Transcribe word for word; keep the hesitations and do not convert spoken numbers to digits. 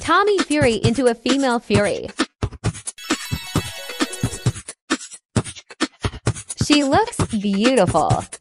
Tommy Fury into a female Fury. She looks beautiful.